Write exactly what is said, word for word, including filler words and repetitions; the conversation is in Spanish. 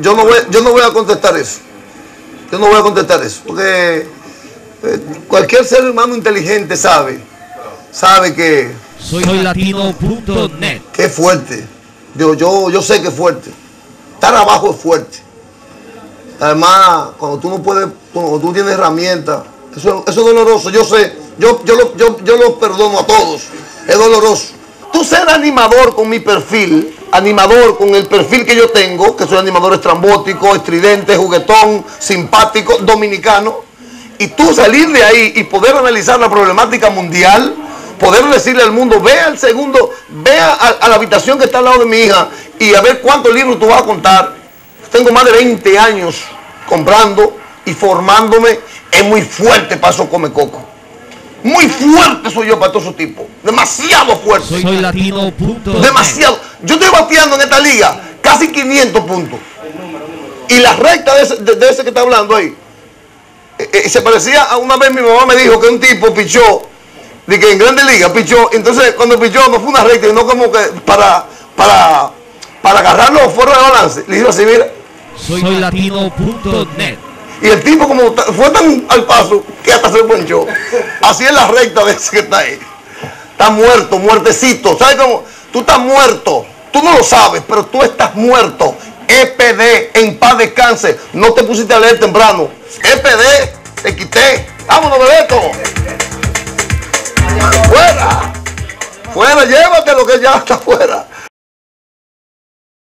yo no voy, yo no voy a contestar eso. Yo no voy a contestar eso, porque eh, cualquier ser humano inteligente sabe, sabe que soy latino punto net. Que es fuerte. Yo, yo, yo sé que es fuerte. Estar abajo es fuerte. Además, cuando tú no puedes, cuando tú tienes herramientas, eso, eso es doloroso. Yo sé, yo, yo, lo, yo, yo lo perdono a todos. Es doloroso. Tú ser animador con mi perfil, animador con el perfil que yo tengo, que soy animador estrambótico, estridente, juguetón, simpático, dominicano, y tú salir de ahí y poder analizar la problemática mundial, poder decirle al mundo, ve al segundo, ve a, a la habitación que está al lado de mi hija y a ver cuántos libros tú vas a contar. Tengo más de veinte años comprando y formándome. Es muy fuerte para eso come coco. Muy fuerte soy yo para todos esos tipos. Demasiado fuerte. Soy, soy latino punto net. Demasiado. Yo estoy bateando en esta liga casi quinientos puntos. Y la recta de ese, de, de ese que está hablando ahí, eh, eh, se parecía a una vez mi mamá me dijo que un tipo pichó, de que en Grandes Ligas pichó. Entonces cuando pichó no fue una recta, sino como que para, para, para agarrarlo fuera de balance. Le dijo así, mira. Soy latino punto net. Y el tipo como fue tan al paso que hasta se ponchó. Así es la recta de ese que está ahí. Está muerto, muertecito. ¿Sabes cómo? Tú estás muerto. Tú no lo sabes, pero tú estás muerto. E P D, en paz descanse. No te pusiste a leer temprano. E P D, te quité. Vámonos, Bebeto. Fuera. Fuera, llévate lo que ya está fuera.